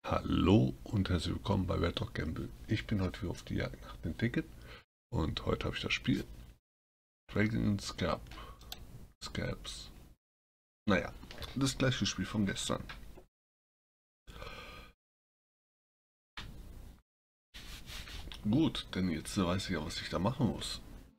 Hallo und herzlich willkommen bei Red Dog Gamble. Ich bin heute wieder auf die Jagd nach dem Ticket und heute habe ich das Spiel Dragon Scabs. Naja, das gleiche Spiel von gestern. Gut, denn jetzt weiß ich ja, was ich da machen muss.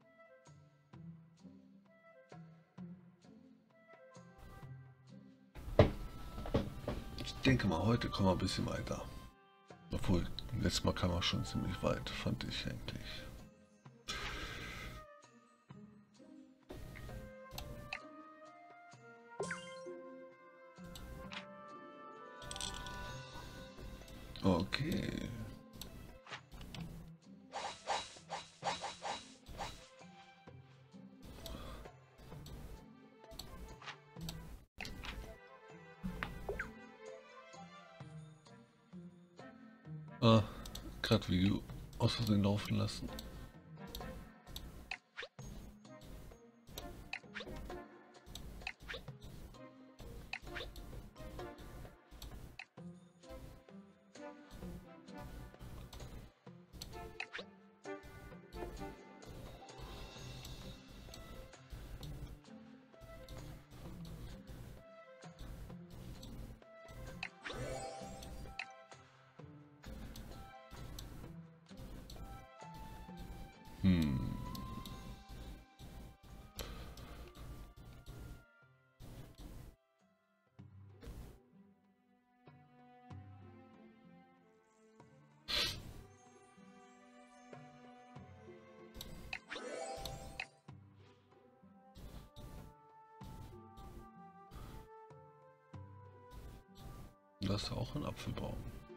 Ich denke mal, heute kommen wir ein bisschen weiter. Obwohl, letztes Mal kam er schon ziemlich weit, fand ich eigentlich. Okay. Ah, gerade Video aus Versehen laufen lassen. Hm. Das ist auch ein Apfelbaum.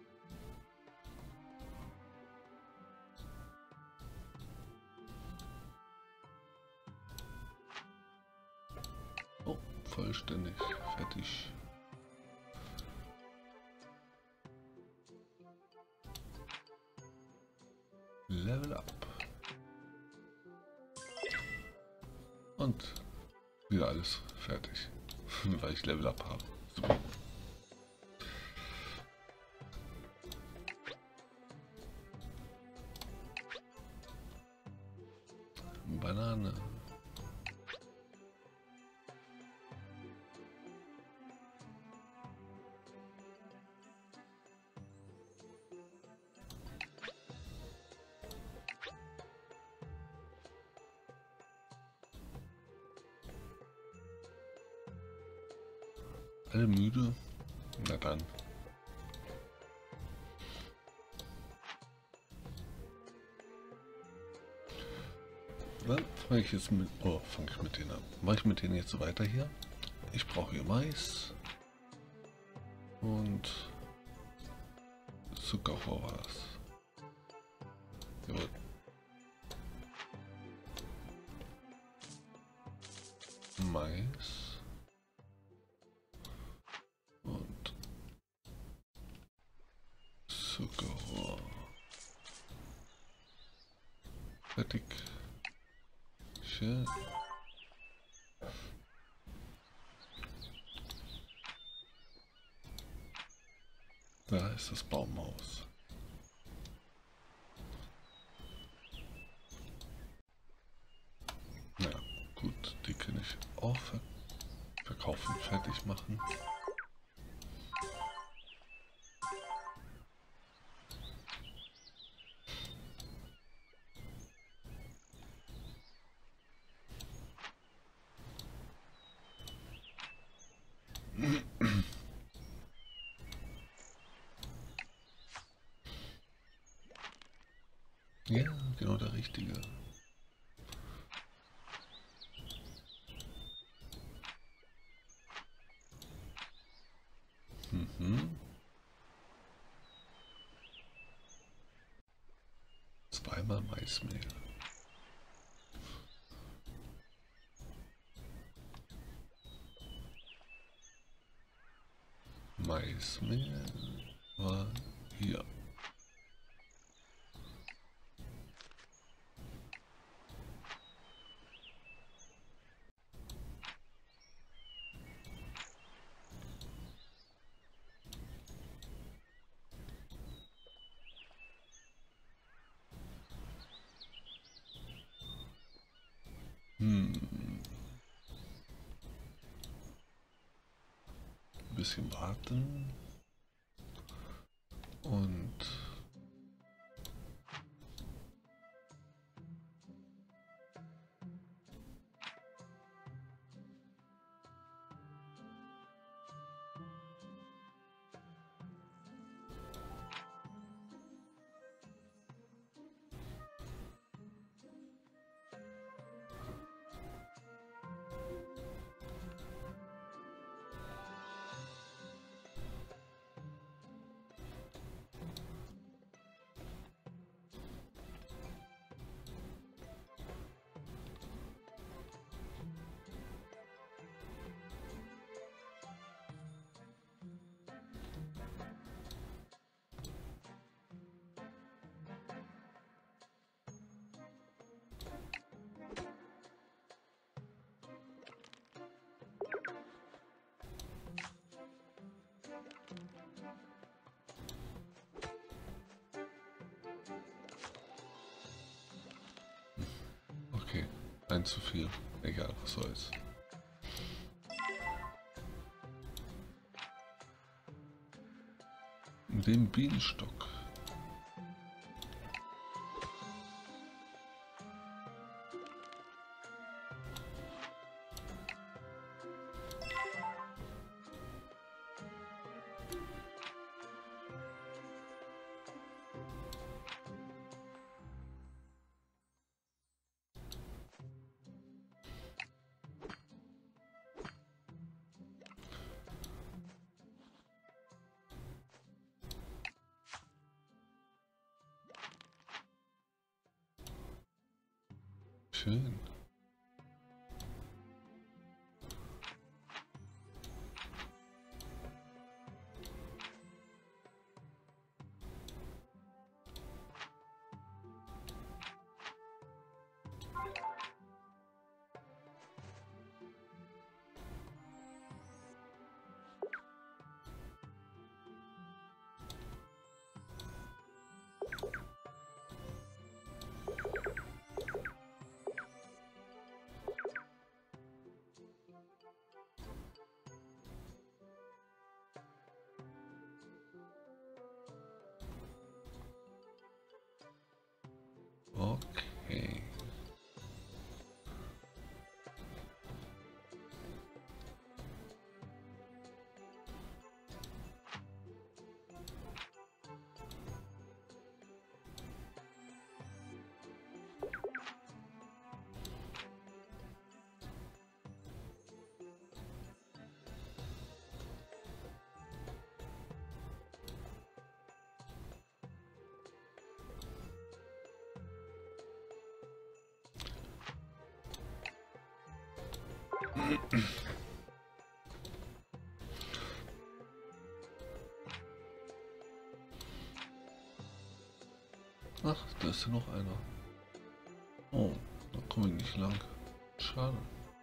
Oh, vollständig. Fertig. Level up. Und wieder alles fertig. Weil ich Level up habe. Super. Banane. Alle müde? Na dann. Dann fange ich jetzt mit. Oh, fange ich mit denen an. Mache ich mit denen jetzt so weiter hier? Ich brauche hier Mais. Und Zuckerrohr war das. Jawohl. Mais. Und Zuckerrohr. Fertig. Schön. Da ist das Baumhaus. Ja, gut, die kann ich auch verkaufen, fertig machen. Ja, genau der richtige. Mhm. Zweimal Maismehl. Maismehl war hier. bisschen warten. Und okay, ein zu viel. Egal, was soll's. Den Bienenstock. Schön. Okay. Ach, da ist ja noch einer. Oh, da komme ich nicht lang. Schade.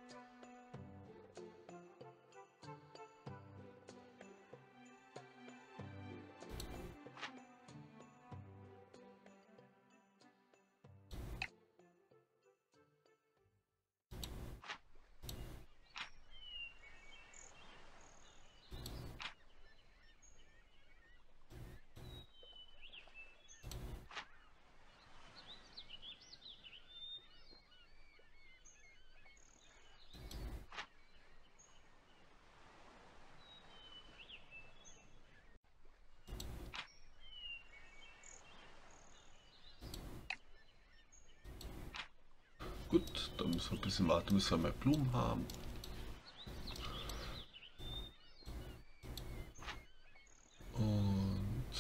Gut, dann müssen wir ein bisschen warten, bis wir mehr Blumen haben. Und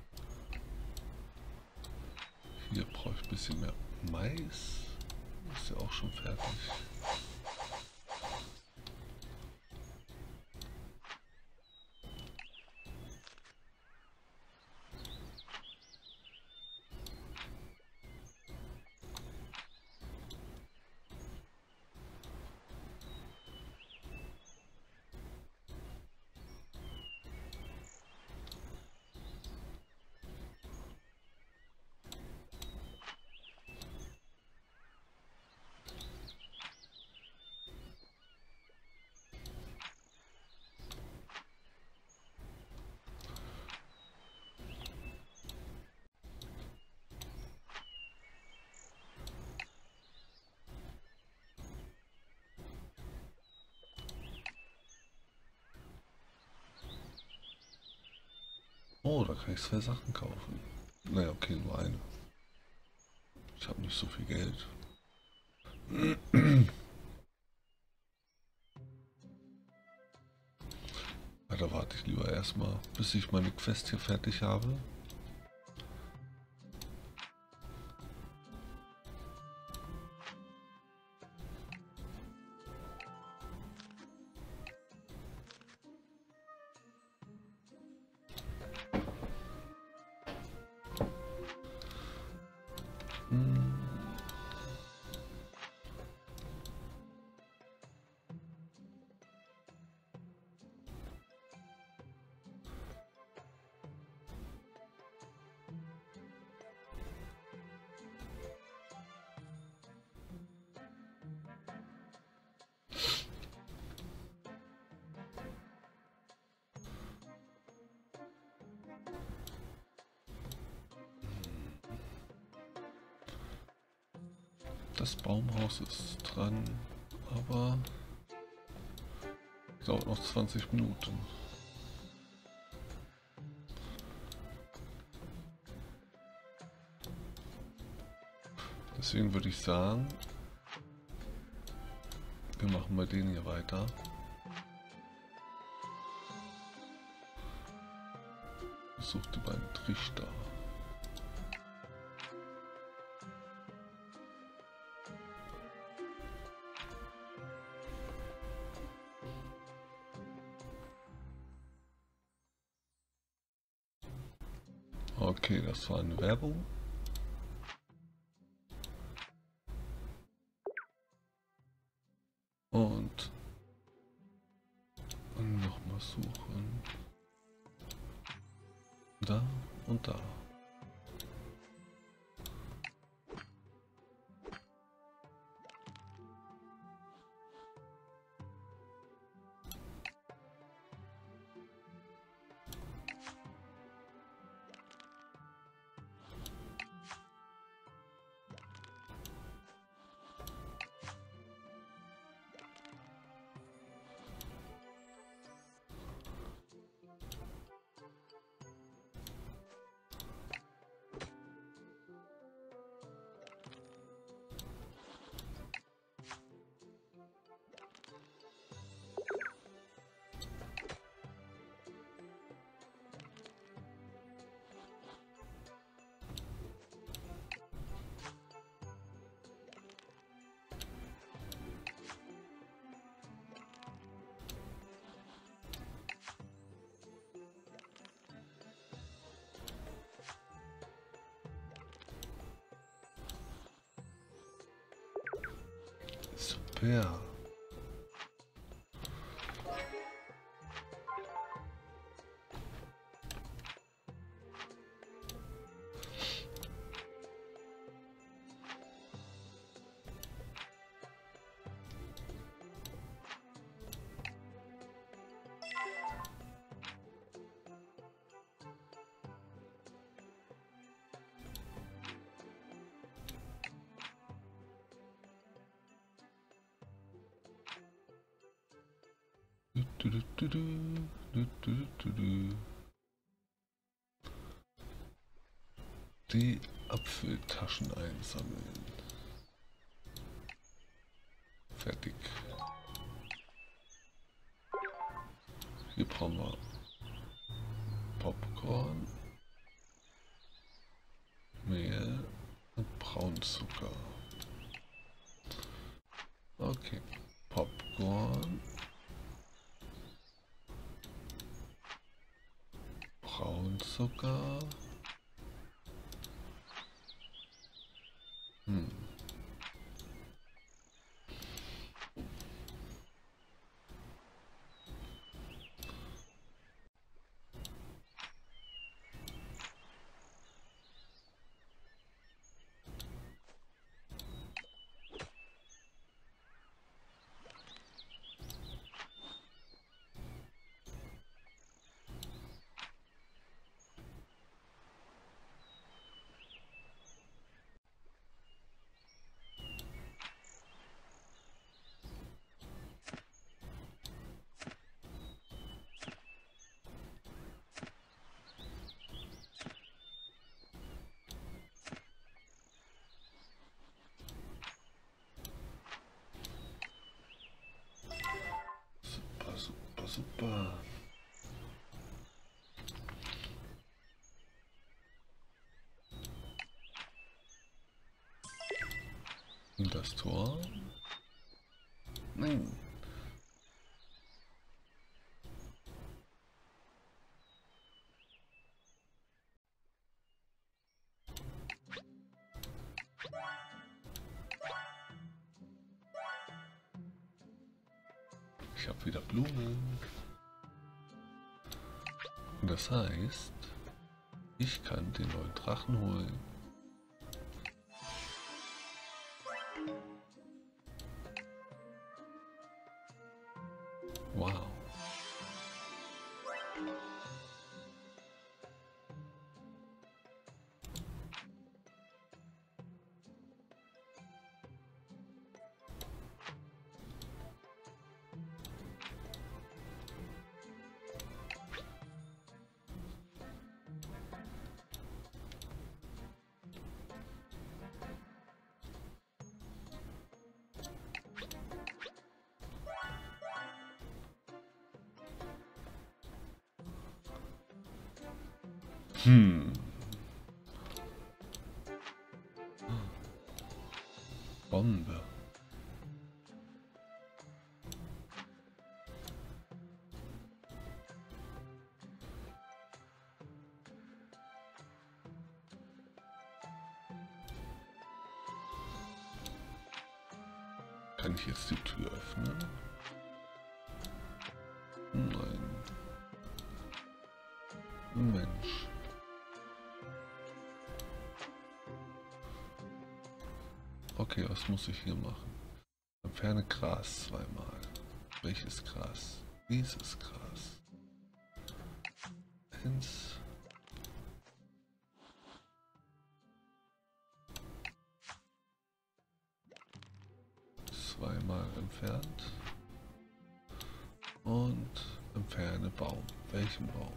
hier brauche ich ein bisschen mehr Mais. Ist ja auch schon fertig. Oh, da kann ich 2 Sachen kaufen. Naja, okay, nur eine. Ich habe nicht so viel Geld. Ja, da warte ich lieber erstmal, bis ich meine Quest hier fertig habe. Das Baumhaus ist dran, aber dauert noch 20 Minuten. Deswegen würde ich sagen, wir machen bei denen hier weiter. Such die beiden Trichter. Okay, das war eine Werbung. Und nochmal suchen. Da und da. Super. Die Apfeltaschen einsammeln. Fertig. Hier brauchen wir Popcorn, Mehl und Braunzucker. Okay, Popcorn, Braunzucker. Bah. Und das Tor? Nein. Ich habe wieder Blumen. Und das heißt, ich kann den neuen Drachen holen. Wow. Bombe. Kann ich jetzt die Tür öffnen? Nein. Mensch. Okay, was muss ich hier machen? Entferne Gras zweimal. Welches Gras? Dieses Gras. 1. Zweimal entfernt. Und entferne Baum. Welchen Baum?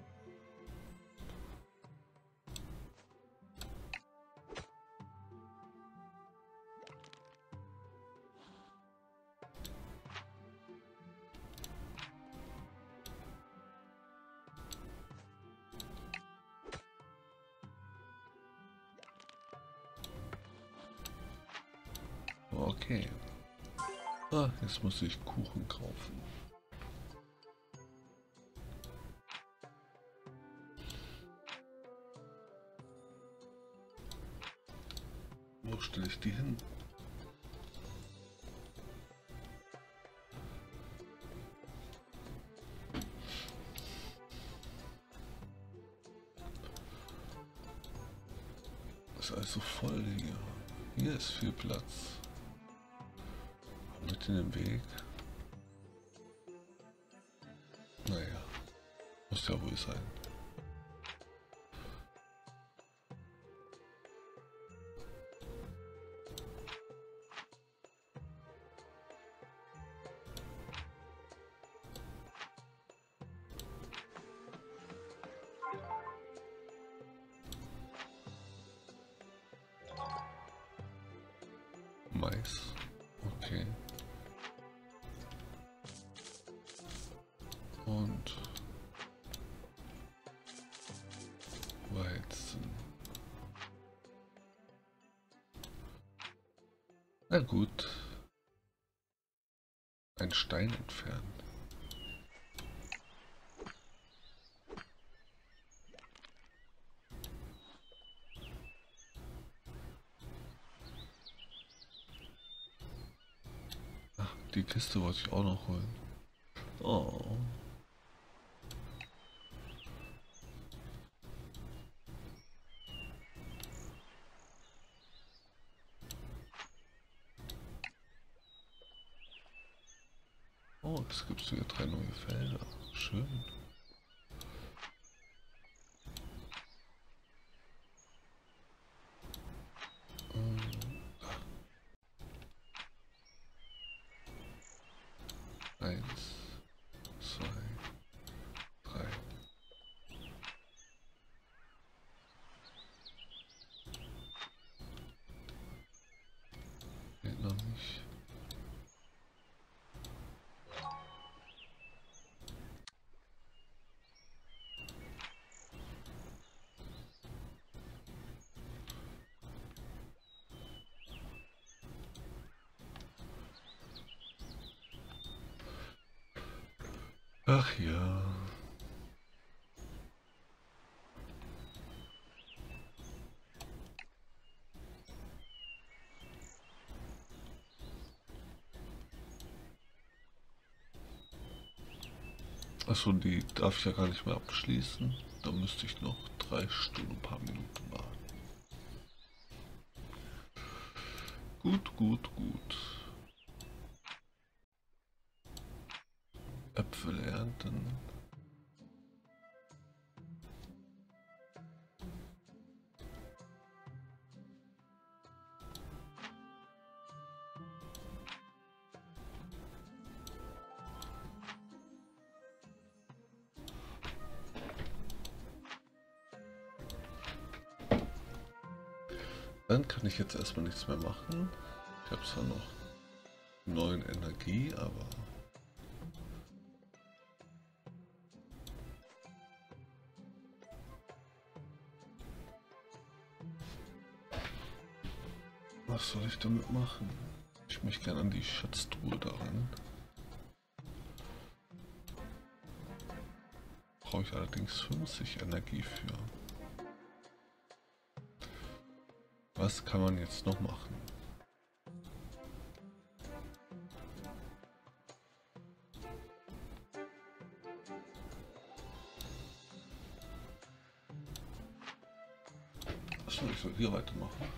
Okay. Ah, jetzt muss ich Kuchen kaufen. Wo stelle ich die hin? Ist also voll hier. Hier ist viel Platz. Mit in den Weg. Naja, muss ja wohl sein. Mais. Okay. Und Weizen. Na gut. Ein Stein entfernen. Ach, die Kiste wollte ich auch noch holen. Oh. Oh, es gibt sogar 3 neue Felder. Schön. Eins, 2, 3. Geht noch nicht. Ach ja. Achso, die darf ich ja gar nicht mehr abschließen. Da müsste ich noch 3 Stunden, ein paar Minuten warten. Gut, gut, gut. Äpfel ernten. Dann kann ich jetzt erstmal nichts mehr machen. Ich habe zwar noch 9 Energie, aber was soll ich damit machen? Ich möchte gerne an die Schatztruhe daran. Brauche ich allerdings 50 Energie für. Was kann man jetzt noch machen? Achso, ich soll hier weitermachen.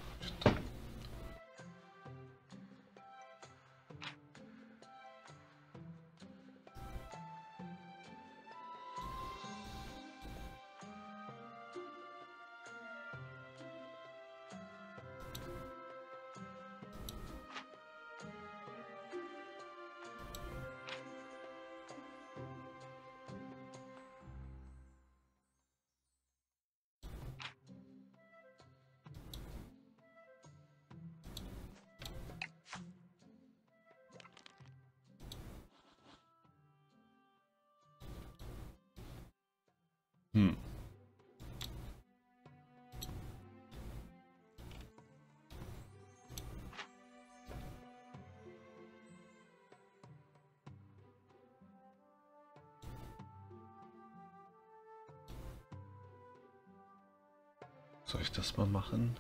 Soll ich das mal machen?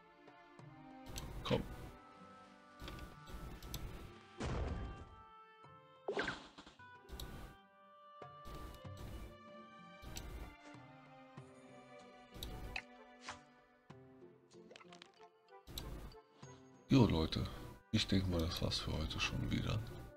Komm. Jo Leute, ich denke mal, das war's für heute schon wieder.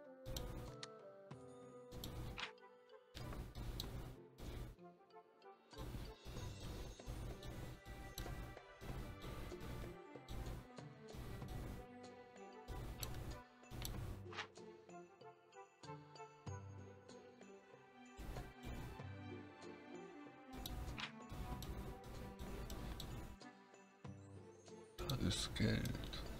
Da ist Geld.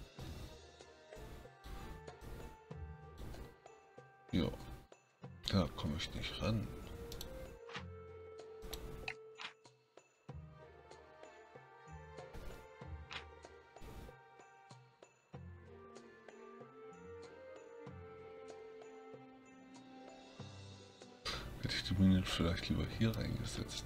Jo, da komme ich nicht ran. Hätte ich die Minen vielleicht lieber hier reingesetzt.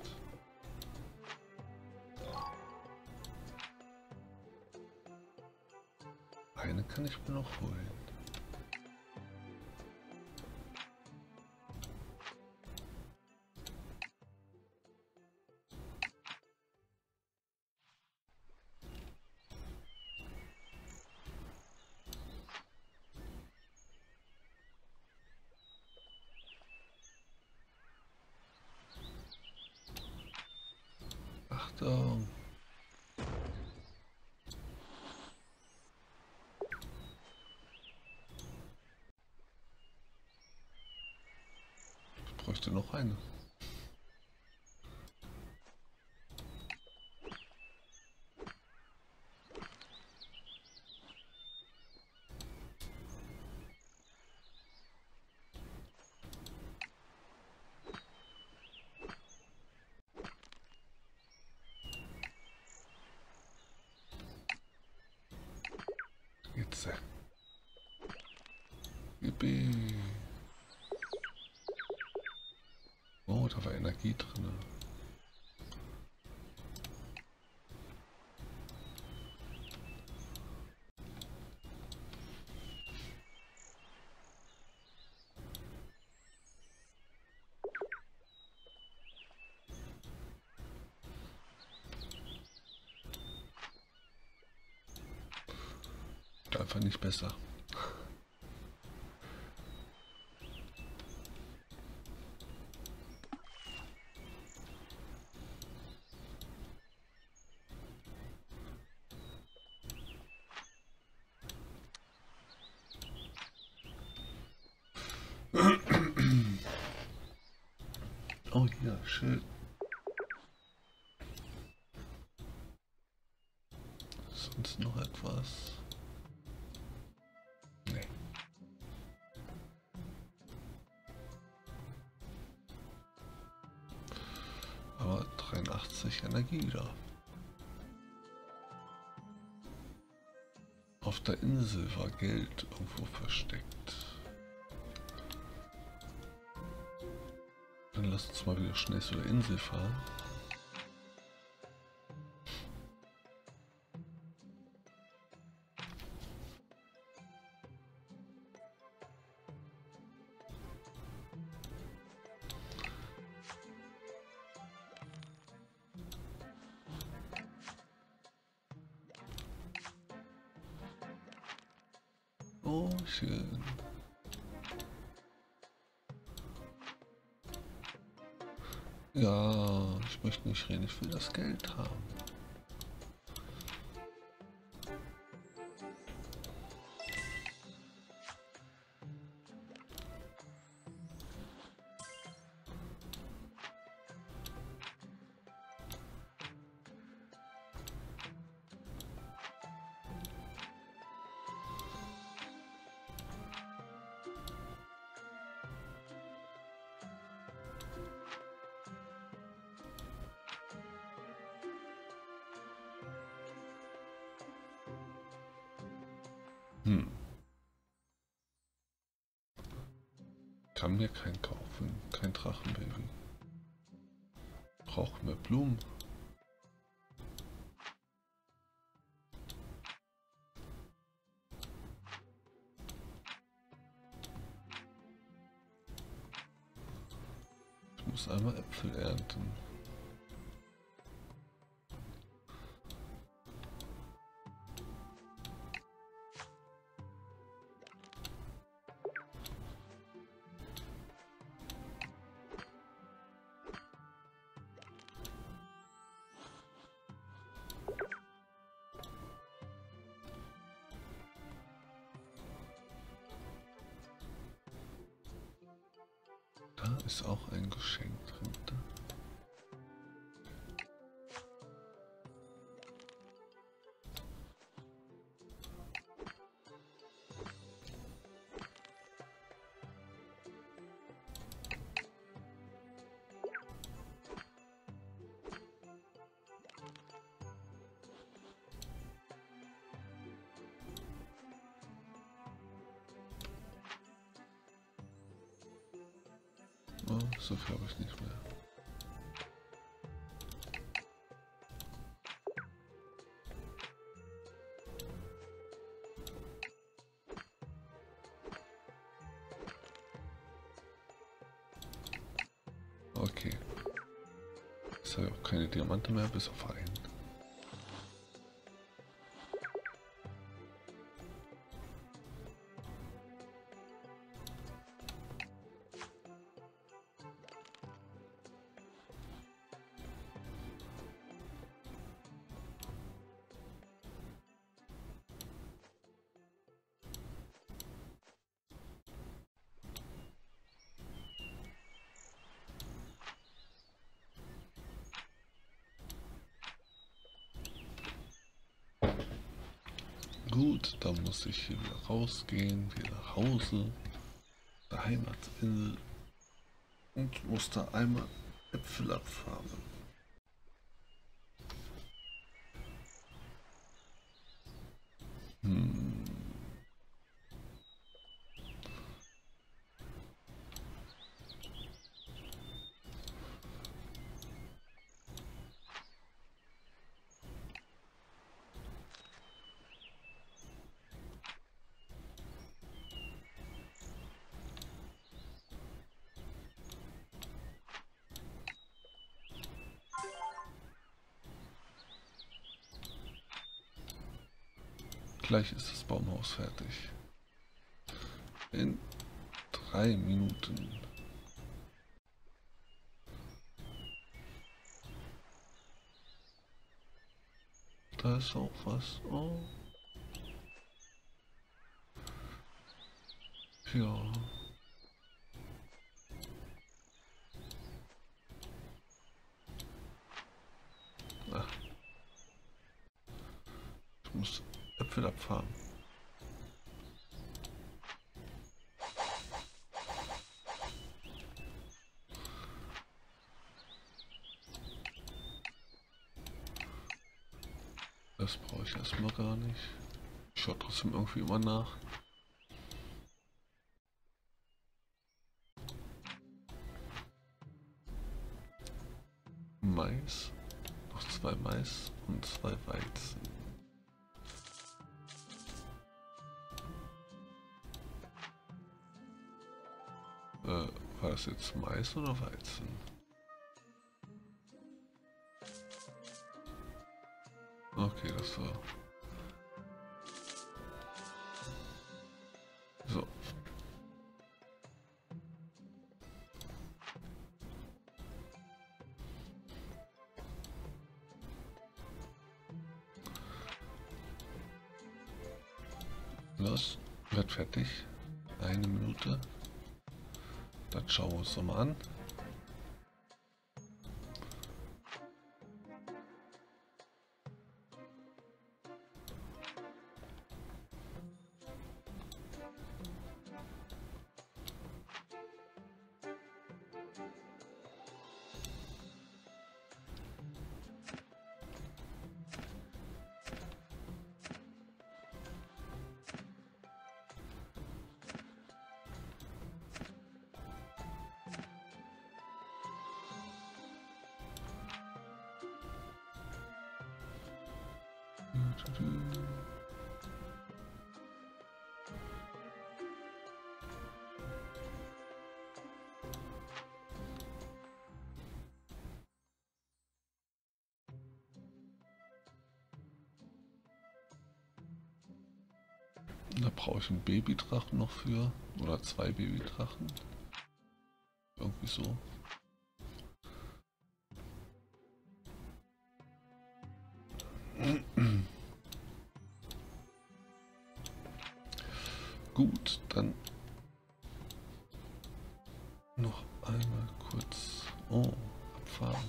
Eine kann ich mir noch holen. Achtung! Ich bräuchte noch eine. Jetzt. Yippie. Energie drin. Einfach nicht besser. Oh ja, schön. Sonst noch etwas? Nee. Aber 83 Energie da. Auf der Insel war Geld irgendwo versteckt. Dann lass uns mal wieder schnell zu der Insel fahren. Oh, schön. Ja, ich möchte nicht reden, ich will das Geld haben. Kann mir kein kaufen, kein Drachenbaby. Brauchen wir Blumen. Ich muss einmal Äpfel ernten. Da ist auch ein Geschenk drin. Oh, so viel habe ich nicht mehr. Okay. Jetzt habe ich auch keine Diamante mehr, bis auf einen. Gut, dann muss ich hier wieder rausgehen, wieder nach Hause, der Heimatinsel und muss da einmal Äpfel abfarmen. Gleich ist das Baumhaus fertig. In 3 Minuten. Da ist auch was. Oh. Ja. Ach. Ich muss Äpfel abfahren. Das brauche ich erstmal gar nicht. Ich schaue trotzdem irgendwie immer nach. Mais. Noch 2 Mais und 2 Weizen. War das jetzt Mais oder Weizen? Okay, das war... So. Los, wird fertig. 1 Minute. Das schauen wir uns nochmal an. Da brauche ich einen Babydrachen noch für. Oder 2 Babydrachen. Irgendwie so. Gut, dann noch einmal kurz. Oh, abfahren.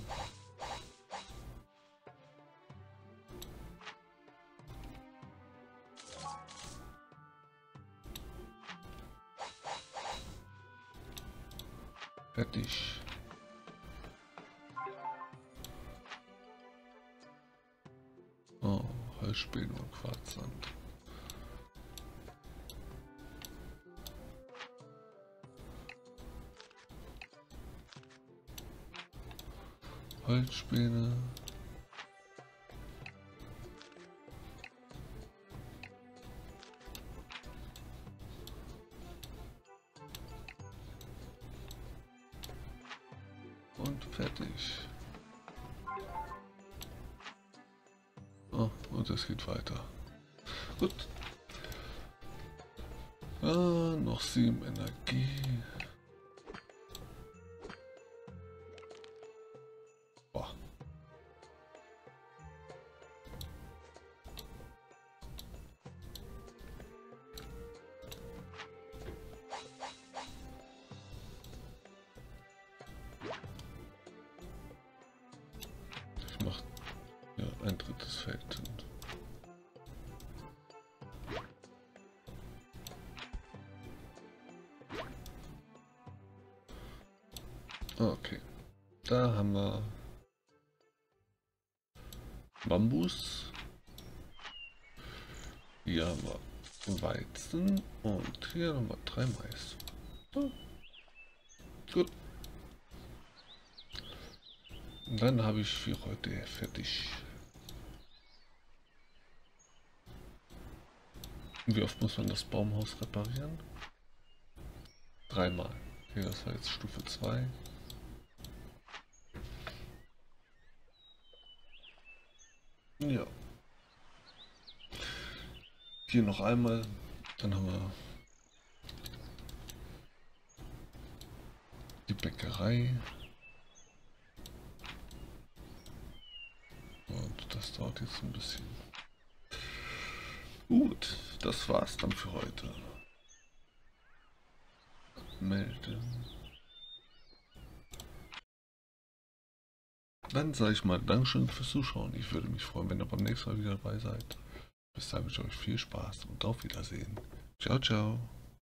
Fertig. Oh, Holzspäne und Quarzsand. Holzspäne. Und fertig. Oh, und es geht weiter. Gut. Ah, noch 7 Energie. Boah. Ich mache ja ein drittes Feld hin. Okay, da haben wir Bambus, hier haben wir Weizen und hier haben wir 3 Mais. So. Gut. Und dann habe ich für heute fertig. Wie oft muss man das Baumhaus reparieren? 3-mal. Okay, das war jetzt Stufe 2. Ja. Hier noch einmal, dann haben wir die Bäckerei. Und das dauert jetzt ein bisschen. Gut, das war's dann für heute. Melden. Dann sage ich mal Dankeschön fürs Zuschauen. Ich würde mich freuen, wenn ihr beim nächsten Mal wieder dabei seid. Bis dahin wünsche ich euch viel Spaß und auf Wiedersehen. Ciao, ciao.